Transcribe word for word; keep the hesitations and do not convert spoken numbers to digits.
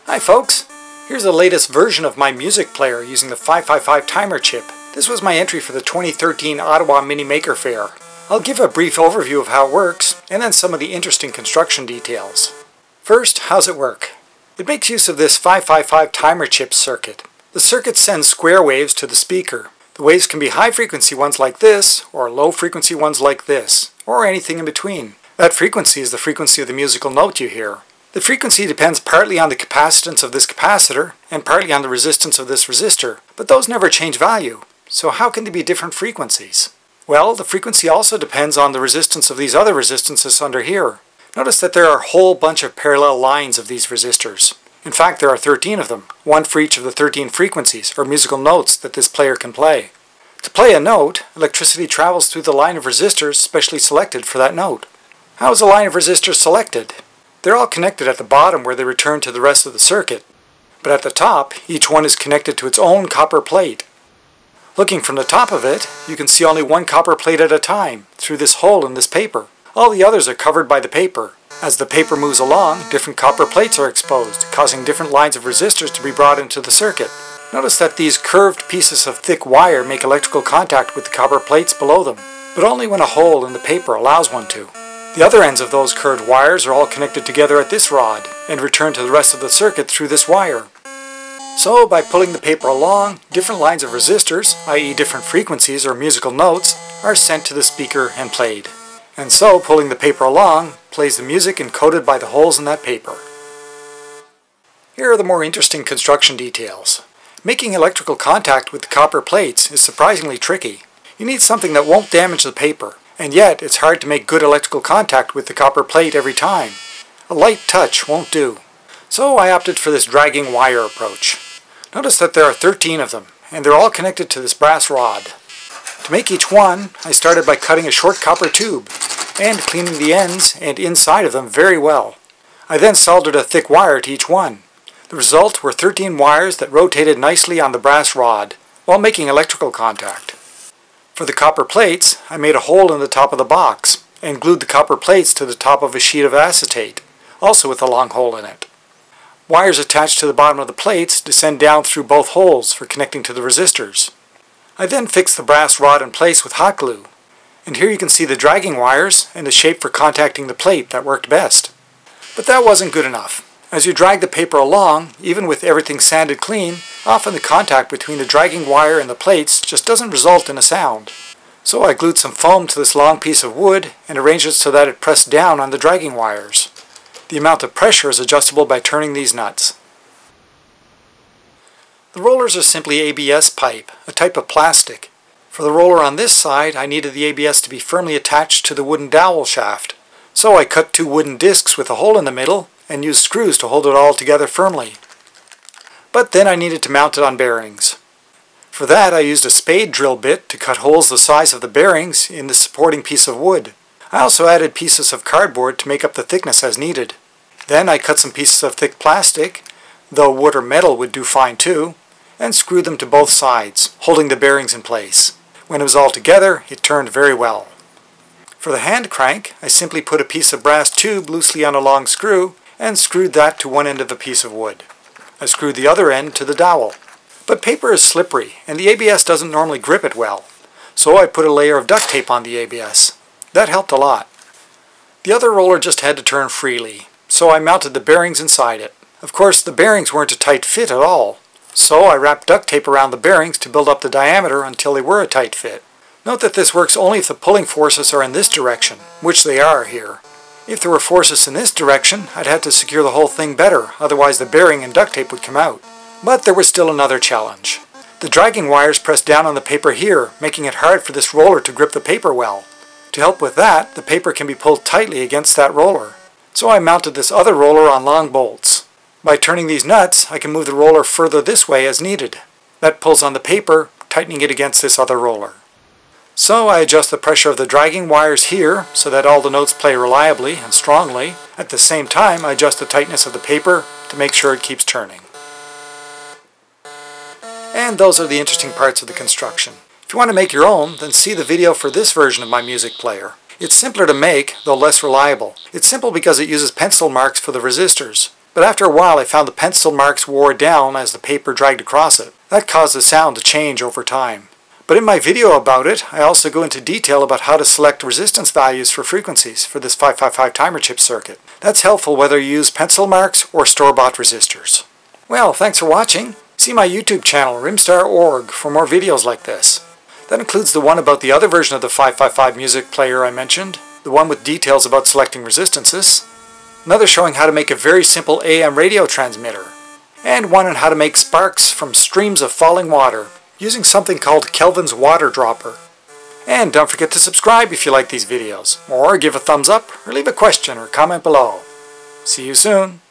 Hi folks! Here's the latest version of my music player using the five five five timer chip. This was my entry for the twenty thirteen Ottawa Mini-Maker Faire. I'll give a brief overview of how it works, and then some of the interesting construction details. First, how's it work? It makes use of this five five five timer chip circuit. The circuit sends square waves to the speaker. The waves can be high frequency ones like this, or low frequency ones like this, or anything in between. That frequency is the frequency of the musical note you hear. The frequency depends partly on the capacitance of this capacitor and partly on the resistance of this resistor, but those never change value. So how can they be different frequencies? Well, the frequency also depends on the resistance of these other resistances under here. Notice that there are a whole bunch of parallel lines of these resistors. In fact, there are thirteen of them, one for each of the thirteen frequencies or musical notes that this player can play. To play a note, electricity travels through the line of resistors specially selected for that note. How is a line of resistors selected? They're all connected at the bottom where they return to the rest of the circuit, but at the top, each one is connected to its own copper plate. Looking from the top of it, you can see only one copper plate at a time through this hole in this paper. All the others are covered by the paper. As the paper moves along, different copper plates are exposed, causing different lines of resistors to be brought into the circuit. Notice that these curved pieces of thick wire make electrical contact with the copper plates below them, but only when a hole in the paper allows one to. The other ends of those curved wires are all connected together at this rod and return to the rest of the circuit through this wire. So by pulling the paper along, different lines of resistors, that is different frequencies or musical notes, are sent to the speaker and played. And so pulling the paper along plays the music encoded by the holes in that paper. Here are the more interesting construction details. Making electrical contact with the copper plates is surprisingly tricky. You need something that won't damage the paper. And yet, it's hard to make good electrical contact with the copper plate every time. A light touch won't do. So I opted for this dragging wire approach. Notice that there are thirteen of them, and they're all connected to this brass rod. To make each one, I started by cutting a short copper tube, and cleaning the ends and inside of them very well. I then soldered a thick wire to each one. The result were thirteen wires that rotated nicely on the brass rod, while making electrical contact. For the copper plates, I made a hole in the top of the box and glued the copper plates to the top of a sheet of acetate, also with a long hole in it. Wires attached to the bottom of the plates descend down through both holes for connecting to the resistors. I then fixed the brass rod in place with hot glue, and here you can see the dragging wires and the shape for contacting the plate that worked best. But that wasn't good enough. As you drag the paper along, even with everything sanded clean, often the contact between the dragging wire and the plates just doesn't result in a sound. So I glued some foam to this long piece of wood and arranged it so that it pressed down on the dragging wires. The amount of pressure is adjustable by turning these nuts. The rollers are simply A B S pipe, a type of plastic. For the roller on this side, I needed the A B S to be firmly attached to the wooden dowel shaft. So I cut two wooden discs with a hole in the middle and used screws to hold it all together firmly. But then I needed to mount it on bearings. For that I used a spade drill bit to cut holes the size of the bearings in the supporting piece of wood. I also added pieces of cardboard to make up the thickness as needed. Then I cut some pieces of thick plastic, though wood or metal would do fine too, and screwed them to both sides, holding the bearings in place. When it was all together, it turned very well. For the hand crank, I simply put a piece of brass tube loosely on a long screw and screwed that to one end of a piece of wood. I screwed the other end to the dowel. But paper is slippery, and the A B S doesn't normally grip it well, so I put a layer of duct tape on the A B S. That helped a lot. The other roller just had to turn freely, so I mounted the bearings inside it. Of course, the bearings weren't a tight fit at all, so I wrapped duct tape around the bearings to build up the diameter until they were a tight fit. Note that this works only if the pulling forces are in this direction, which they are here. If there were forces in this direction, I'd have to secure the whole thing better, otherwise the bearing and duct tape would come out. But there was still another challenge. The dragging wires press down on the paper here, making it hard for this roller to grip the paper well. To help with that, the paper can be pulled tightly against that roller. So I mounted this other roller on long bolts. By turning these nuts, I can move the roller further this way as needed. That pulls on the paper, tightening it against this other roller. So I adjust the pressure of the dragging wires here so that all the notes play reliably and strongly. At the same time, I adjust the tightness of the paper to make sure it keeps turning. And those are the interesting parts of the construction. If you want to make your own, then see the video for this version of my music player. It's simpler to make, though less reliable. It's simple because it uses pencil marks for the resistors. But after a while I found the pencil marks wore down as the paper dragged across it. That caused the sound to change over time. But in my video about it, I also go into detail about how to select resistance values for frequencies for this five five five timer chip circuit. That's helpful whether you use pencil marks or store-bought resistors. Well, thanks for watching. See my YouTube channel, rimstar dot org, for more videos like this. That includes the one about the other version of the five five five music player I mentioned, the one with details about selecting resistances, another showing how to make a very simple A M radio transmitter, and one on how to make sparks from streams of falling water using something called Kelvin's water dropper. And don't forget to subscribe if you like these videos, or give a thumbs up, or leave a question or comment below. See you soon!